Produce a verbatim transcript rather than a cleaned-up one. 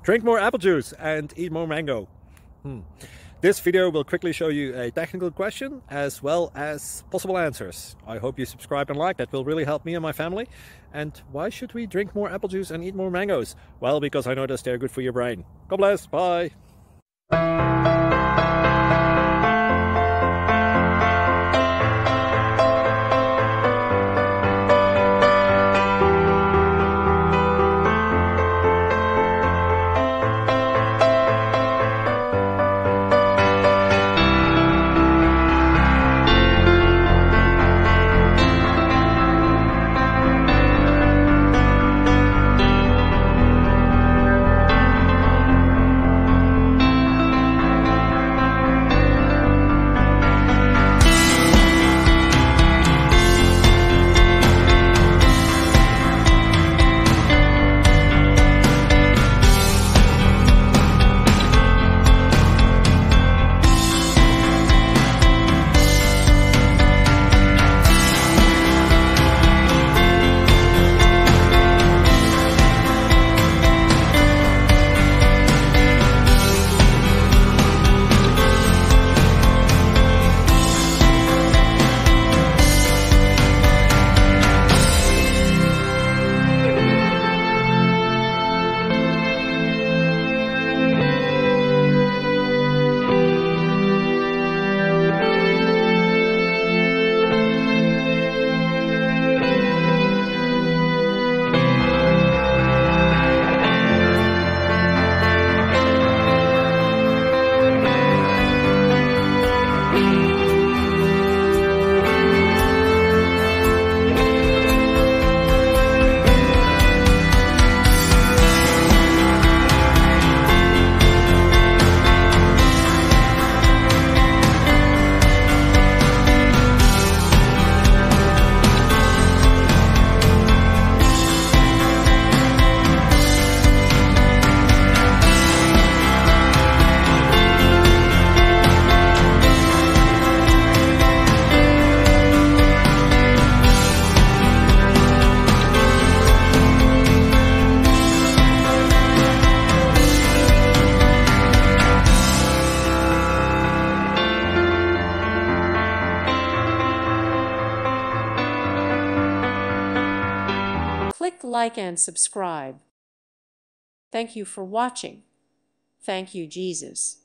Drink more apple juice and eat more mango. Hmm. This video will quickly show you a technical question as well as possible answers. I hope you subscribe and like, that will really help me and my family. And why should we drink more apple juice and eat more mangoes? Well, because I noticed they're good for your brain. God bless, bye. Click like and subscribe. Thank you for watching. Thank you, Jesus.